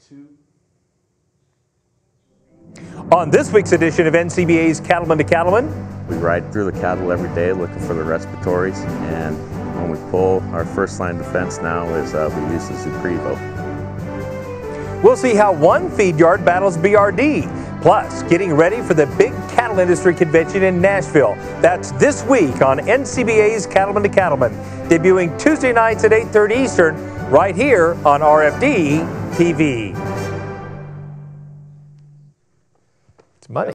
On this week's edition of NCBA's Cattleman to Cattleman, we ride through the cattle every day looking for the respiratories, and when we pull, our first line of defense now is we use the Zuprevo. We'll see how one feed yard battles BRD, plus getting ready for the big cattle industry convention in Nashville. That's this week on NCBA's Cattleman to Cattleman, debuting Tuesday nights at 8:30 Eastern, right here on RFD TV. It's money.